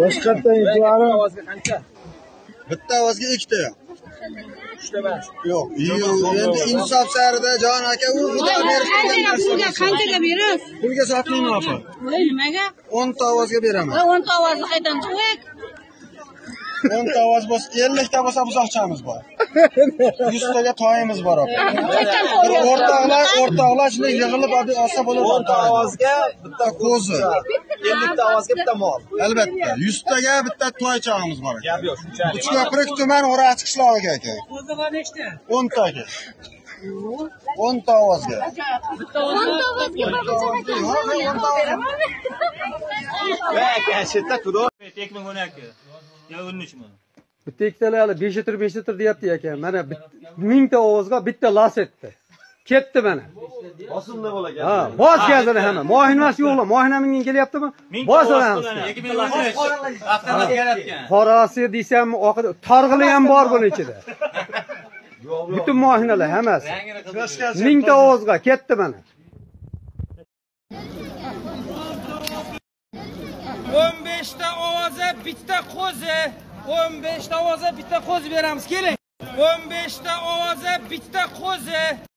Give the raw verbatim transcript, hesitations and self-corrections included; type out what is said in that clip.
Boshqatdan yuqori ovozga qancha? Bitta ovozga ikkita. uchta emas. Yo'q. Endi insof sarida jon aka u xudo berishgan pulga qanchaga berasiz? Pulga sotmayman opa. Nimaga? o'n ta ovozga beraman. o'n ta ovozni qaydan qo'yay? o'n ta ovoz bo'lsa, ellik ta bo'lsa buzoqchamiz bor. yuz taga toyimiz bor opa. O'rtoqlar, o'rtoqlar shunday yig'ilib olsa bo'ladi. o'n ta ovozga bitta qo'zi. ellik ta ovozga bitta mol. Albatta, yuz taga bitta toy chog'imiz bor. Gap yo'q, shunchalik. Uchko'prik tuman O'rachi qishlog'iga aka. Qo'ziga nechta? o'n taga. o'n ta ovozga. o'n ta ovozga Va aka, shitda tudo. ikki ming o'n ikki. Ya o'n uch ming. Bitta ikkitalar besh litr besh litr deyapti ekan. Mana ming ta ovozga bitta las etdi. Ketdi mana. Osimda bo'lagan. Ha, bos gazini hamma. Mohinasi yo'qlar. Mohinamingdan kelyaptimi? Bos olamiz. ikki ming o'n uch. Avtomat yaratgan. Qorasi desam, oqida targ'ili ham bor buning ichida. Butun mohinalar hammasi. ming ta ovozga ketdi mana. o'n besh ta ovoza bitta qo'zi, o'n besh ta ovoza bitta qo'zi beramiz, keling. o'n besh ta ovoza bitta qo'zi.